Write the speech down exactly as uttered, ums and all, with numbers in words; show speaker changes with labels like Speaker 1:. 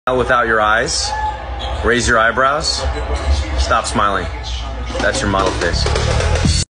Speaker 1: Without your eyes, raise your eyebrows, stop smiling. That's your model face.